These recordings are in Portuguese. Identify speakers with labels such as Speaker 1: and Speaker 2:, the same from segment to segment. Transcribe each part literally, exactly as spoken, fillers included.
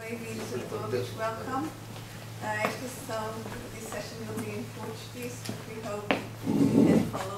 Speaker 1: Bem-vindos a todos. Welcome. Uh, esta sessão, this session will be in Portuguese, but we hope you can follow.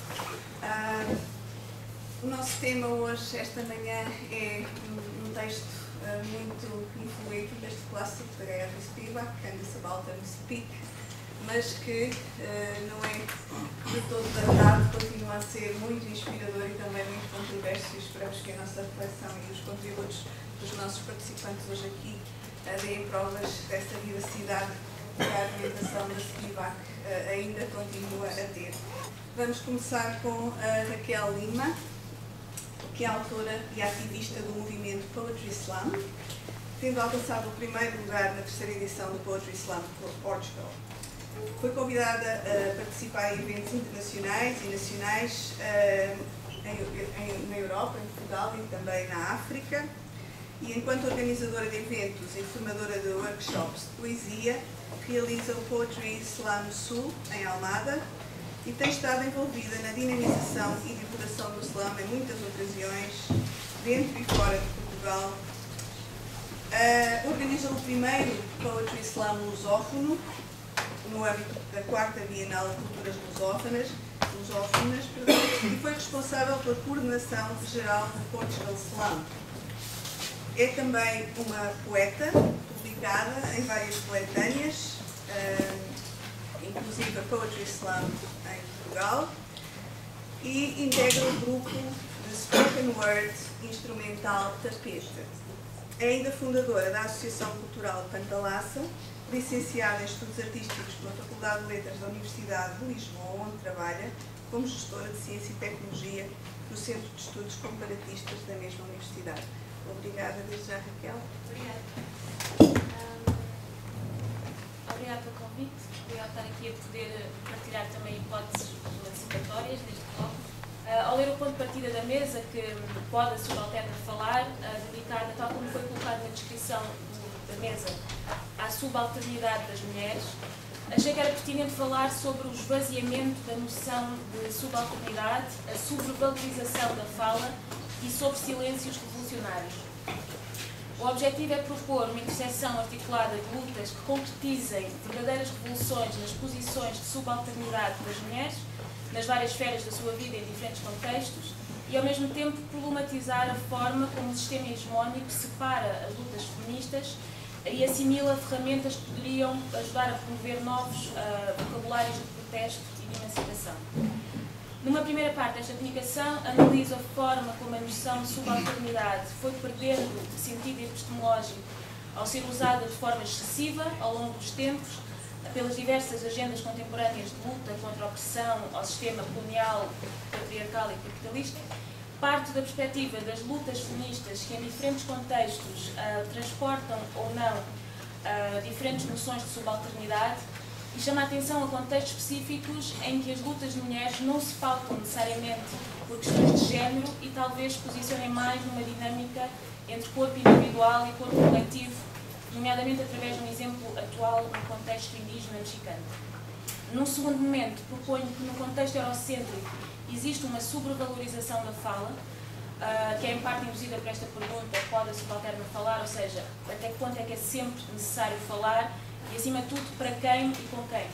Speaker 1: Uh, o nosso tema hoje, esta manhã, é um, um texto uh, muito influente, um texto clássico da Guerra Spivak, Can the Subaltern Speak, mas que uh, não é de todo datado, continua a ser muito inspirador e também muito controverso, e esperamos que a nossa reflexão e os contributos dos nossos participantes hoje aqui uh, deem provas dessa vivacidade que a argumentação da Spivak uh, ainda continua a ter. Vamos começar com a Raquel Lima, que é autora e ativista do movimento Poetry Slam, tendo alcançado o primeiro lugar na terceira edição do Poetry Slam Portugal. Foi convidada a participar em eventos internacionais e nacionais uh, em, em, na Europa, em Portugal e também na África. E enquanto organizadora de eventos e formadora de workshops de poesia, realiza o Poetry Slam Sul, em Almada, e tem estado envolvida na dinamização e divulgação do slam em muitas ocasiões, dentro e fora de Portugal. Uh, organizou o primeiro Poetry Slam lusófono, no âmbito da quarta Bienal de Culturas Lusófonas, lusófonas perdão, e foi responsável pela coordenação geral do Portugal Slam. É também uma poeta, publicada em várias coletâneas, uh, inclusive a Poetry Slam em Portugal, e integra o grupo de Spoken Word Instrumental Tapeta. É ainda fundadora da Associação Cultural Pantalaça, licenciada em Estudos Artísticos pela Faculdade de Letras da Universidade de Lisboa, onde trabalha como gestora de Ciência e Tecnologia no Centro de Estudos Comparatistas da mesma universidade. Obrigada desde já, Raquel.
Speaker 2: Obrigada. Um, obrigada pelo convite. Obrigada por estar aqui a poder partilhar também hipóteses emancipatórias deste bloco. Uh, ao ler o ponto de partida da mesa, que pode a subalterna falar, uh, dedicada, tal como foi colocado na descrição do, da mesa, à subalternidade das mulheres, achei que era pertinente falar sobre o esvaziamento da noção de subalternidade, a sobrevalorização da fala e sobre silêncios revolucionários. O objetivo é propor uma intersecção articulada de lutas que concretizem verdadeiras revoluções nas posições de subalternidade das mulheres, nas várias esferas da sua vida em diferentes contextos, e ao mesmo tempo problematizar a forma como o sistema hegemónico separa as lutas feministas e assimila ferramentas que poderiam ajudar a promover novos uh, vocabulários de protesto e de emancipação. Numa primeira parte desta comunicação, analiso a forma como a noção de subalternidade foi perdendo de sentido epistemológico ao ser usada de forma excessiva ao longo dos tempos pelas diversas agendas contemporâneas de luta contra a opressão ao sistema colonial, patriarcal e capitalista. Parte da perspectiva das lutas feministas que em diferentes contextos uh, transportam ou não uh, diferentes noções de subalternidade, e chama a atenção a contextos específicos em que as lutas de mulheres não se pautam necessariamente por questões de género e talvez se posicionem mais numa dinâmica entre corpo individual e corpo coletivo, nomeadamente através de um exemplo atual no contexto indígena mexicano. Num segundo momento, proponho que no contexto eurocêntrico existe uma sobrevalorização da fala, uh, que é em parte induzida por esta pergunta: pode a subalterna falar? Ou seja, até que ponto é que é sempre necessário falar e, acima de tudo, para quem e com quem?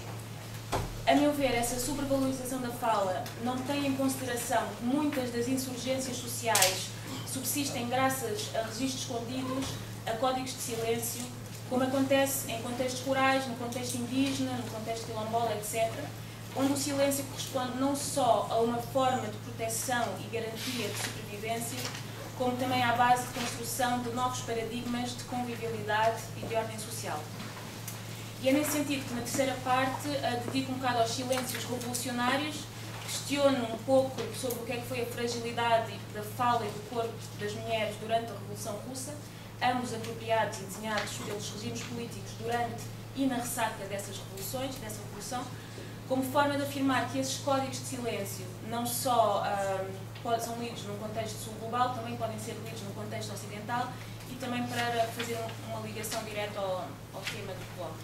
Speaker 2: A meu ver, essa sobrevalorização da fala não tem em consideração que muitas das insurgências sociais subsistem graças a registros escondidos, a códigos de silêncio, como acontece em contextos rurais, no contexto indígena, no contexto quilombola, etcétera, onde o silêncio corresponde não só a uma forma de proteção e garantia de sobrevivência, como também à base de construção de novos paradigmas de convivialidade e de ordem social. E é nesse sentido que, na terceira parte, dedico um bocado aos silêncios revolucionários, questiono um pouco sobre o que é que foi a fragilidade da fala e do corpo das mulheres durante a Revolução Russa, ambos apropriados e desenhados pelos regimes políticos durante e na ressaca dessas revoluções, dessa revolução, como forma de afirmar que esses códigos de silêncio não só um, são lidos num contexto sul-global, também podem ser lidos no contexto ocidental, e também para fazer uma ligação direta ao, ao tema do bloco.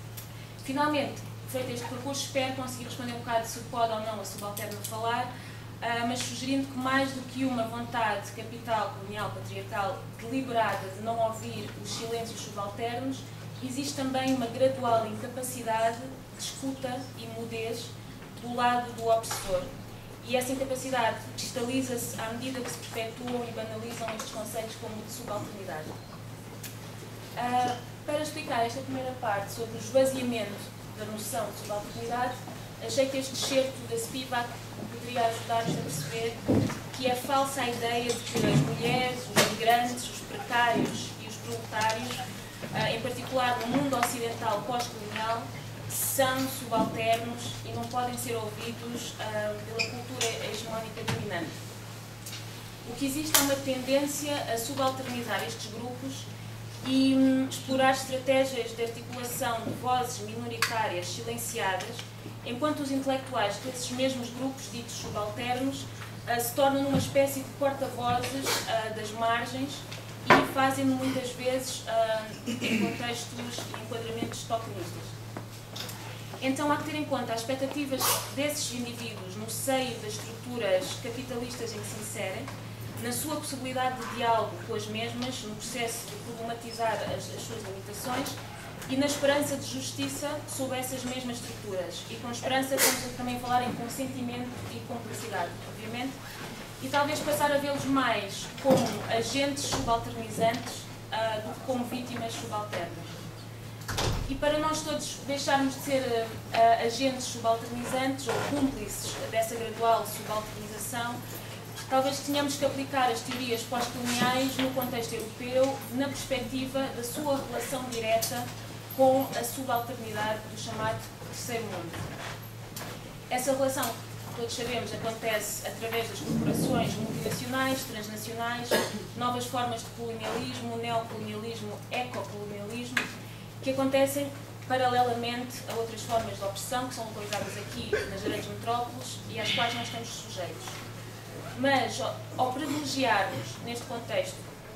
Speaker 2: Finalmente, feito este percurso, espero conseguir responder um bocado se pode ou não a subalterna falar, mas sugerindo que mais do que uma vontade capital, colonial, patriarcal, deliberada de não ouvir os silêncios subalternos, existe também uma gradual incapacidade de escuta e mudez do lado do opressor. E essa incapacidade cristaliza-se à medida que se perpetuam e banalizam estes conceitos como de subalternidade. Uh, para explicar esta primeira parte sobre o esvaziamento da noção de subalternidade, achei que este excerto da Spivak poderia ajudar-nos a perceber que é falsa a ideia de que as mulheres, os migrantes, os precários e os proletários, uh, em particular no mundo ocidental pós-colonial, são subalternos e não podem ser ouvidos uh, pela cultura hegemónica dominante. O que existe é uma tendência a subalternizar estes grupos e um, explorar estratégias de articulação de vozes minoritárias silenciadas, enquanto os intelectuais desses mesmos grupos ditos subalternos uh, se tornam uma espécie de porta-vozes uh, das margens e fazem-no muitas vezes uh, em contextos e enquadramentos tokenistas. Então há que ter em conta as expectativas desses indivíduos no seio das estruturas capitalistas em que se inserem, na sua possibilidade de diálogo com as mesmas, no processo de problematizar as, as suas limitações e na esperança de justiça sob essas mesmas estruturas. E com esperança estamos também a falar em consentimento e cumplicidade, obviamente, e talvez passar a vê-los mais como agentes subalternizantes uh, do que como vítimas subalternas. E para nós todos deixarmos de ser uh, agentes subalternizantes ou cúmplices dessa gradual subalternização, talvez tenhamos que aplicar as teorias pós-coloniais no contexto europeu, na perspectiva da sua relação direta com a subalternidade do chamado Terceiro Mundo. Essa relação, todos sabemos, acontece através das corporações multinacionais, transnacionais, novas formas de colonialismo, neocolonialismo, ecocolonialismo, que acontecem paralelamente a outras formas de opressão que são localizadas aqui nas grandes metrópoles e às quais nós estamos sujeitos. Mas, ao privilegiarmos, neste contexto,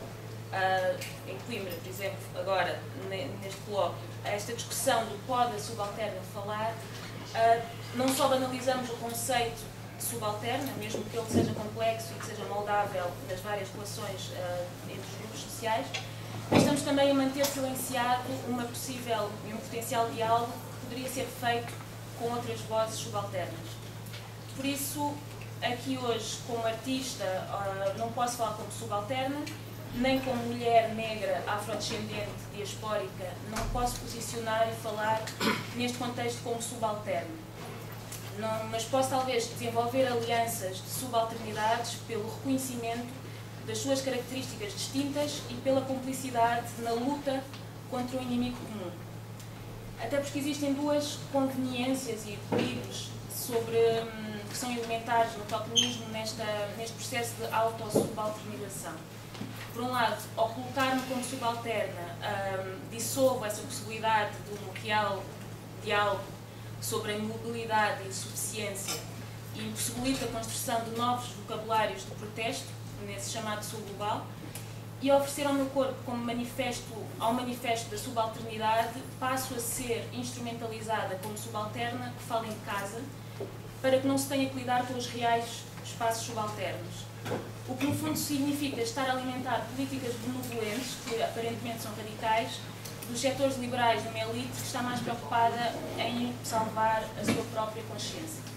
Speaker 2: uh, em Coimbra, por exemplo, agora, neste colóquio, esta discussão do pode a subalterna falar, uh, não só banalizamos o conceito de subalterna, mesmo que ele seja complexo e que seja moldável nas várias relações uh, entre os grupos sociais, mas estamos também a manter silenciado uma possível e um potencial diálogo que poderia ser feito com outras vozes subalternas. Por isso, aqui hoje, como artista, não posso falar como subalterna, nem como mulher negra, afrodescendente, diaspórica, não posso posicionar e falar neste contexto como subalterna. Não, mas posso talvez desenvolver alianças de subalternidades pelo reconhecimento das suas características distintas e pela cumplicidade na luta contra o inimigo comum. Até porque existem duas conveniências e perigos sobre, hum, que são elementares no tokenismo nesta, neste processo de autossubalternização. Por um lado, ao colocar-me como subalterna, hum, dissolvo essa possibilidade de um real diálogo sobre a imobilidade e insuficiência e impossibilita a construção de novos vocabulários de protesto nesse chamado sul global, e oferecer ao meu corpo como manifesto, ao manifesto da subalternidade, passo a ser instrumentalizada como subalterna que fala em casa, para que não se tenha que lidar com os reais espaços subalternos. O que no fundo significa estar a alimentar políticas benevolentes, que aparentemente são radicais, dos setores liberais de uma elite que está mais preocupada em salvar a sua própria consciência.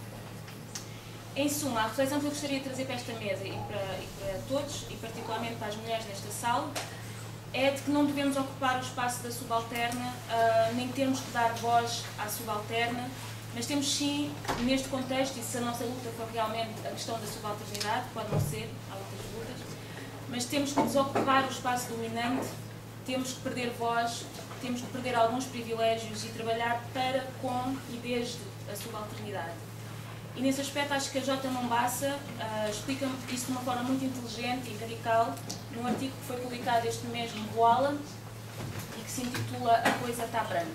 Speaker 2: Em suma, a reflexão que eu gostaria de trazer para esta mesa e para, e para todos, e particularmente para as mulheres nesta sala, é de que não devemos ocupar o espaço da subalterna, uh, nem temos que dar voz à subalterna, mas temos sim, neste contexto, e se a nossa luta for realmente a questão da subalternidade, pode não ser, há outras lutas, mas temos que desocupar o espaço dominante, temos que perder voz, temos que perder alguns privilégios e trabalhar para, com e desde a subalternidade. E nesse aspecto acho que a J. Mombassa uh, explica isso de uma forma muito inteligente e radical num artigo que foi publicado este mês no Voala e que se intitula A Coisa Tá Branca.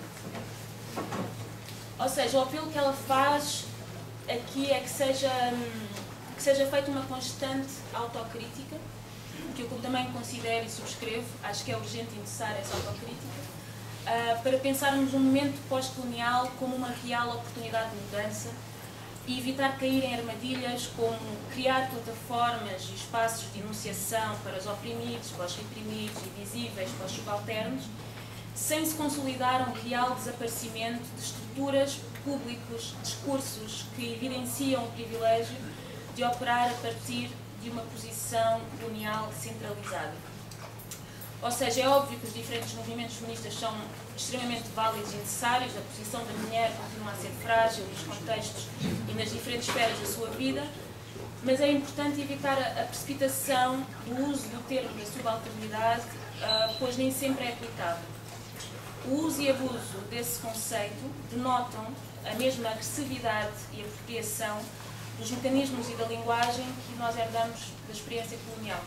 Speaker 2: Ou seja, o apelo que ela faz aqui é que seja, que seja feita uma constante autocrítica, que eu também considero e subscrevo, acho que é urgente e necessária essa autocrítica, uh, para pensarmos um momento pós-colonial como uma real oportunidade de mudança e evitar cair em armadilhas como criar plataformas e espaços de enunciação para os oprimidos, para os reprimidos, invisíveis, para os subalternos, sem se consolidar um real desaparecimento de estruturas, públicos, discursos que evidenciam o privilégio de operar a partir de uma posição colonial centralizada. Ou seja, é óbvio que os diferentes movimentos feministas são extremamente válidos e necessários, a posição da mulher continua a ser frágil nos contextos e nas diferentes esferas da sua vida, mas é importante evitar a precipitação do uso do termo da subalternidade, pois nem sempre é aplicável. O uso e abuso desse conceito denotam a mesma agressividade e apropriação dos mecanismos e da linguagem que nós herdamos da experiência colonial.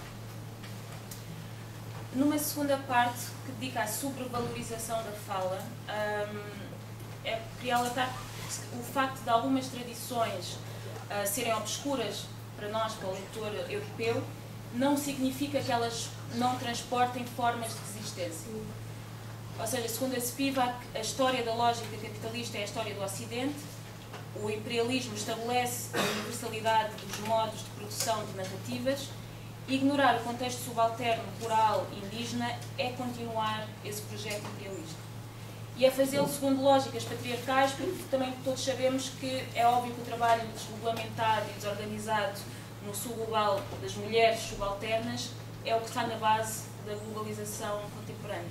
Speaker 2: Numa segunda parte, que dedica à sobrevalorização da fala, um, é, queria alertar o facto de algumas tradições uh, serem obscuras para nós, para o leitor europeu, não significa que elas não transportem formas de resistência. Ou seja, segundo a Spivak, a história da lógica capitalista é a história do Ocidente, o imperialismo estabelece a universalidade dos modos de produção de narrativas. Ignorar o contexto subalterno, rural e indígena é continuar esse projeto imperialista. E é fazê-lo segundo lógicas patriarcais, porque também todos sabemos que é óbvio que o trabalho desregulamentado e desorganizado no sul global das mulheres subalternas é o que está na base da globalização contemporânea.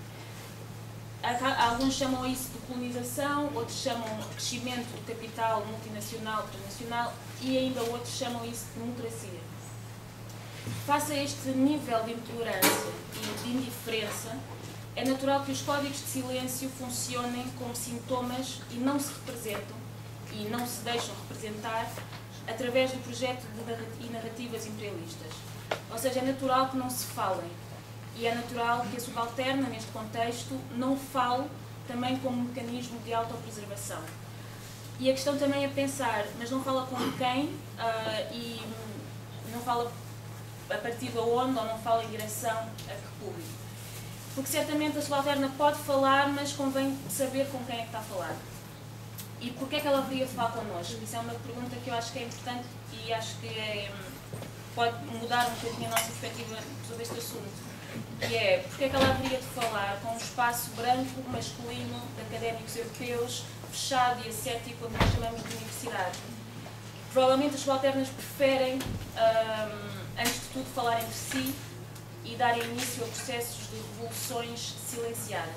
Speaker 2: Alguns chamam isso de colonização, outros chamam crescimento do capital multinacional, transnacional e ainda outros chamam isso de democracia. Face a este nível de intolerância e de indiferença, é natural que os códigos de silêncio funcionem como sintomas e não se representam e não se deixam representar através do projeto de narrativas imperialistas. Ou seja, é natural que não se falem e é natural que a subalterna, neste contexto, não fale também como mecanismo de autopreservação. E a questão também é pensar, mas não fala com quem uh, e não fala a partir de onde ou não fala em direção a que público. Porque certamente a subalterna pode falar, mas convém saber com quem é que está a falar. E porquê é que ela haveria de falar connosco? Isso é uma pergunta que eu acho que é importante e acho que é, pode mudar um bocadinho a nossa perspectiva sobre este assunto. E é, porquê é que ela haveria de falar com um espaço branco, masculino, de académicos europeus, fechado e ascético, como nós chamamos de universidade? Provavelmente as subalternas preferem, hum, antes de tudo, falar entre si e darem início a processos de revoluções silenciadas.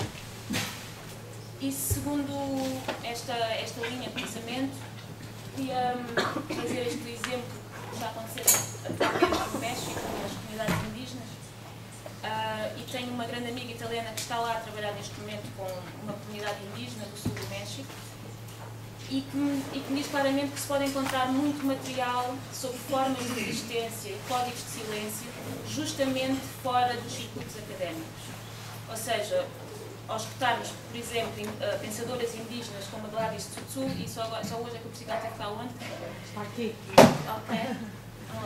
Speaker 2: E segundo esta, esta linha de pensamento, queria hum, trazer este exemplo que está a acontecer atualmente no México, nas comunidades indígenas. Uh, e tenho uma grande amiga italiana que está lá a trabalhar neste momento com uma comunidade indígena do sul do México e que, e que diz claramente que se pode encontrar muito material sobre formas de resistência e códigos de silêncio justamente fora dos circuitos académicos. Ou seja, ao escutarmos, por exemplo, pensadoras indígenas como a Gladys Tsutsu, e só, só hoje é que o psiquiatra está onde?
Speaker 3: Está aqui.
Speaker 2: Ok. Vamos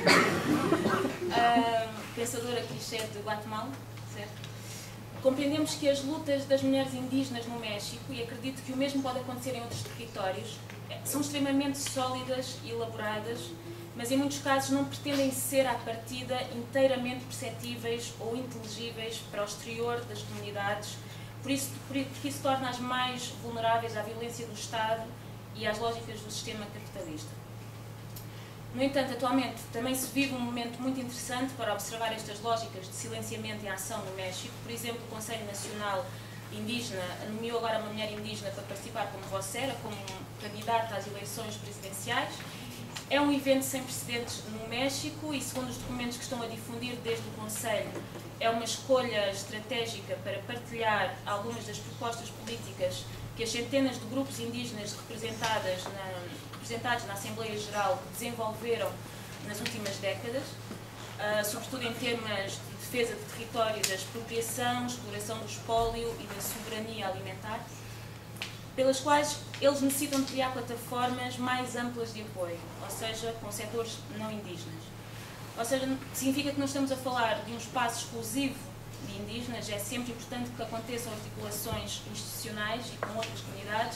Speaker 2: lá. uh, pensadora clichê de Guatemala, certo? Compreendemos que as lutas das mulheres indígenas no México, e acredito que o mesmo pode acontecer em outros territórios, são extremamente sólidas e elaboradas, mas em muitos casos não pretendem ser à partida inteiramente perceptíveis ou inteligíveis para o exterior das comunidades, por isso, porque isso torna-as mais vulneráveis à violência do Estado e às lógicas do sistema capitalista. No entanto, atualmente também se vive um momento muito interessante para observar estas lógicas de silenciamento em ação no México. Por exemplo, o Conselho Nacional Indígena nomeou agora uma mulher indígena para participar como vocera, como candidata às eleições presidenciais. É um evento sem precedentes no México e, segundo os documentos que estão a difundir desde o Conselho, é uma escolha estratégica para partilhar algumas das propostas políticas que as centenas de grupos indígenas representadas na, representados na Assembleia Geral desenvolveram nas últimas décadas, uh, sobretudo em temas de defesa de territórios, da expropriação, exploração do espólio e da soberania alimentar, pelas quais eles necessitam de criar plataformas mais amplas de apoio, ou seja, com setores não indígenas. Ou seja, significa que não estamos a falar de um espaço exclusivo de indígenas, é sempre importante que aconteçam articulações institucionais e com outras comunidades,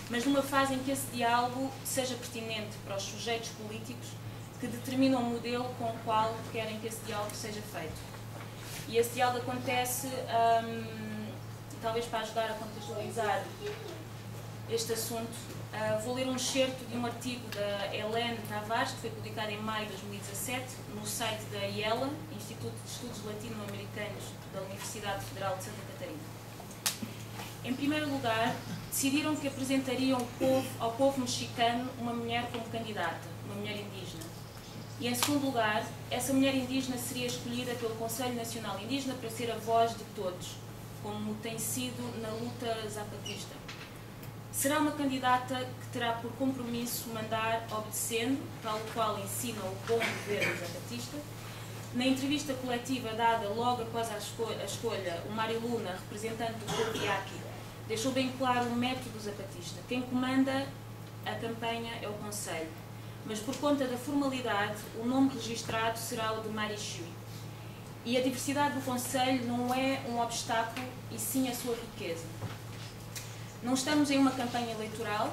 Speaker 2: mas numa fase em que esse diálogo seja pertinente para os sujeitos políticos que determinam o modelo com o qual querem que esse diálogo seja feito. E esse diálogo acontece, hum, talvez para ajudar a contextualizar este assunto, uh, vou ler um excerto de um artigo da Helene Tavares, que foi publicado em maio de dois mil e dezassete, no site da I E L A, Instituto de Estudos Latino-Americanos da Universidade Federal de Santa Catarina. Em primeiro lugar, decidiram que apresentariam ao povo, ao povo mexicano uma mulher como candidata, uma mulher indígena. E, em segundo lugar, essa mulher indígena seria escolhida pelo Conselho Nacional Indígena para ser a voz de todos, como tem sido na luta zapatista. Será uma candidata que terá por compromisso mandar obedecendo, tal qual ensina o bom governo zapatista. Na entrevista coletiva dada logo após a escolha, a escolha o Mário Luna, representante do povo yaqui, deixou bem claro o método zapatista. Quem comanda a campanha é o Conselho, mas por conta da formalidade, o nome registrado será o de Marichu. E a diversidade do Conselho não é um obstáculo, e sim a sua riqueza. Não estamos em uma campanha eleitoral.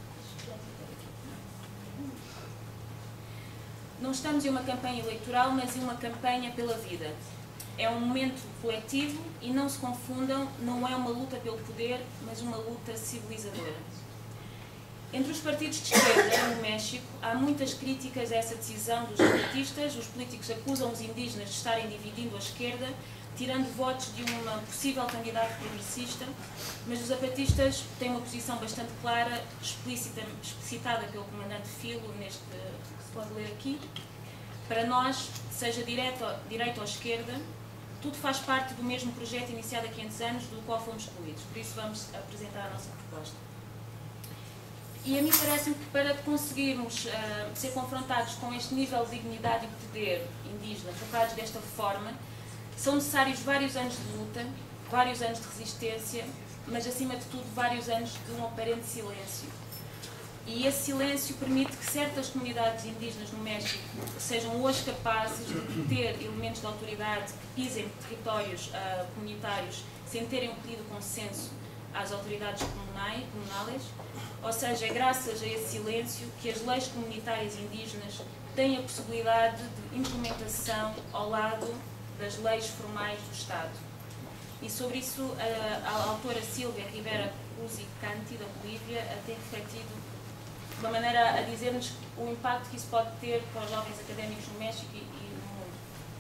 Speaker 2: Não estamos em uma campanha eleitoral, mas em uma campanha pela vida. É um momento coletivo e não se confundam, não é uma luta pelo poder, mas uma luta civilizadora. Entre os partidos de esquerda no México, há muitas críticas a essa decisão dos zapatistas. Os políticos acusam os indígenas de estarem dividindo a esquerda, tirando votos de uma possível candidata progressista, mas os zapatistas têm uma posição bastante clara, explícita, explicitada pelo comandante Filo, neste que se pode ler aqui. Para nós, seja direito, direito ou esquerda, tudo faz parte do mesmo projeto iniciado há quinhentos anos, do qual fomos excluídos. Por isso vamos apresentar a nossa proposta. E a mim parece-me que para conseguirmos uh, ser confrontados com este nível de dignidade e poder indígena, focados desta forma, são necessários vários anos de luta, vários anos de resistência, mas acima de tudo vários anos de um aparente silêncio. E esse silêncio permite que certas comunidades indígenas no México sejam hoje capazes de ter elementos de autoridade que pisem territórios uh, comunitários sem terem um pedido consenso às autoridades comunais, comunais, ou seja, é graças a esse silêncio que as leis comunitárias indígenas têm a possibilidade de implementação ao lado das leis formais do Estado. E sobre isso a, a autora Silvia Rivera Cusi Canti, da Bolívia, tem refletido de uma maneira a dizer-nos o impacto que isso pode ter para os jovens académicos no México e, e no mundo.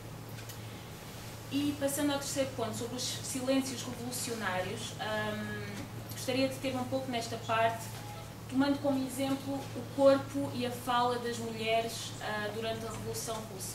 Speaker 2: E passando ao terceiro ponto, sobre os silêncios revolucionários, hum, gostaria de ter um pouco nesta parte, tomando como exemplo o corpo e a fala das mulheres uh, durante a Revolução Russa.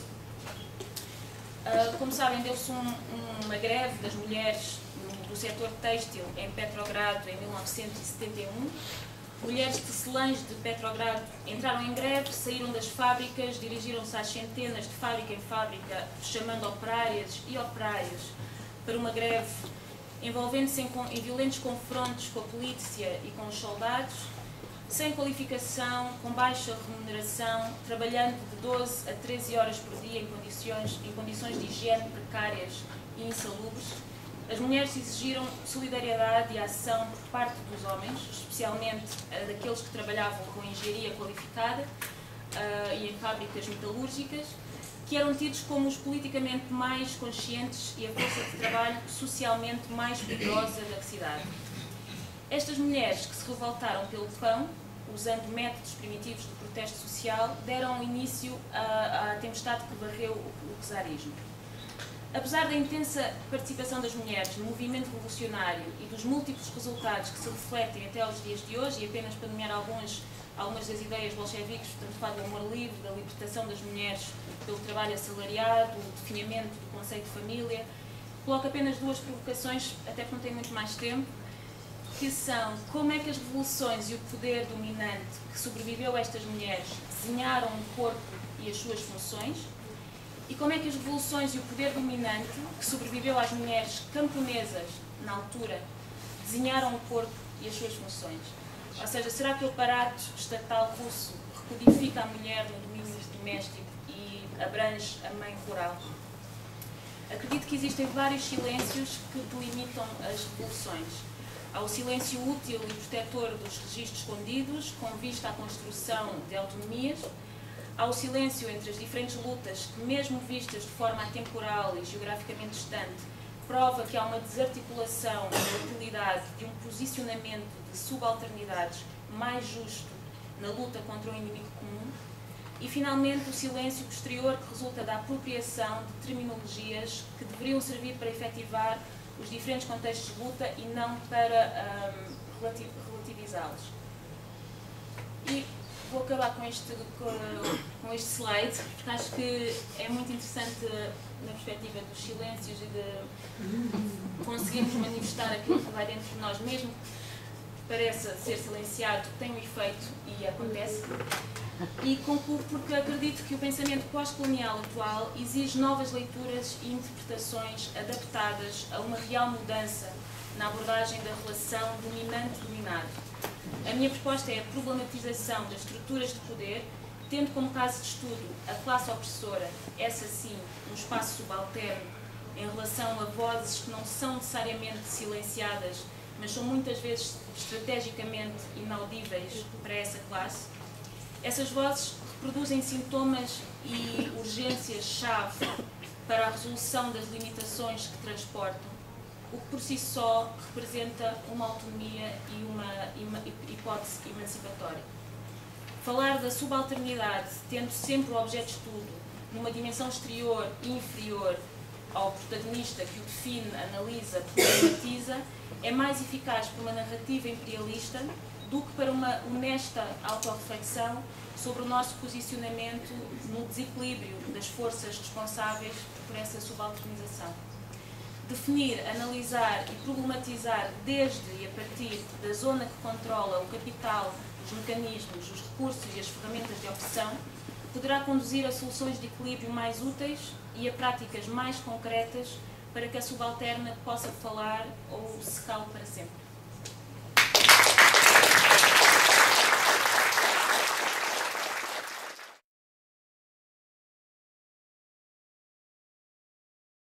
Speaker 2: Uh, como sabem, deu-se um, uma greve das mulheres do setor têxtil em Petrogrado em mil novecentos e setenta e um. Mulheres tecelãs de Petrogrado entraram em greve, saíram das fábricas, dirigiram-se às centenas de fábrica em fábrica, chamando operárias e operários para uma greve, envolvendo-se em, em violentos confrontos com a polícia e com os soldados, sem qualificação, com baixa remuneração, trabalhando de doze a treze horas por dia em condições, em condições de higiene precárias e insalubres. As mulheres exigiram solidariedade e ação por parte dos homens, especialmente uh, daqueles que trabalhavam com engenharia qualificada uh, e em fábricas metalúrgicas, que eram tidos como os politicamente mais conscientes e a força de trabalho socialmente mais poderosa da cidade. Estas mulheres que se revoltaram pelo pão, usando métodos primitivos de protesto social, deram início à, à tempestade que varreu o, o czarismo. Apesar da intensa participação das mulheres no movimento revolucionário e dos múltiplos resultados que se refletem até aos dias de hoje, e apenas para nomear alguns, algumas das ideias bolcheviques, portanto, fala do amor livre, da libertação das mulheres pelo trabalho assalariado, o definimento do conceito de família, coloco apenas duas provocações, até porque não tenho muito mais tempo, que são como é que as revoluções e o poder dominante que sobreviveu a estas mulheres desenharam o corpo e as suas funções, e como é que as revoluções e o poder dominante que sobreviveu às mulheres camponesas na altura desenharam o corpo e as suas funções. Ou seja, será que o aparato estatal russo recodifica a mulher no domínio doméstico e abrange a mãe rural? Acredito que existem vários silêncios que delimitam as revoluções. ao silêncio útil e protetor dos registros escondidos, com vista à construção de autonomias, ao silêncio entre as diferentes lutas que, mesmo vistas de forma atemporal e geograficamente distante, prova que há uma desarticulação da utilidade de um posicionamento de subalternidades mais justo na luta contra o inimigo comum, e, finalmente, o silêncio posterior que resulta da apropriação de terminologias que deveriam servir para efetivar os diferentes contextos de luta e não para um, relativizá-los. E vou acabar com este, com este slide, porque acho que é muito interessante na perspectiva dos silêncios e de conseguirmos manifestar aquilo que vai dentro de nós, mesmo que pareça ser silenciado, tem um efeito e acontece. E concluo porque acredito que o pensamento pós-colonial atual exige novas leituras e interpretações adaptadas a uma real mudança na abordagem da relação dominante-dominado. A minha proposta é a problematização das estruturas de poder, tendo como caso de estudo a classe opressora, essa sim, um espaço subalterno, em relação a vozes que não são necessariamente silenciadas, mas são muitas vezes estrategicamente inaudíveis para essa classe. Essas vozes reproduzem sintomas e urgências-chave para a resolução das limitações que transportam, o que por si só representa uma autonomia e uma hipótese emancipatória. Falar da subalternidade, tendo sempre o objeto de estudo numa dimensão exterior e inferior ao protagonista que o define, analisa, problematiza, é mais eficaz para uma narrativa imperialista do que para uma honesta autorreflexão sobre o nosso posicionamento no desequilíbrio das forças responsáveis por essa subalternização. Definir, analisar e problematizar desde e a partir da zona que controla o capital, os mecanismos, os recursos e as ferramentas de opressão poderá conduzir a soluções de equilíbrio mais úteis e a práticas mais concretas para que a subalterna possa falar ou se cale para sempre.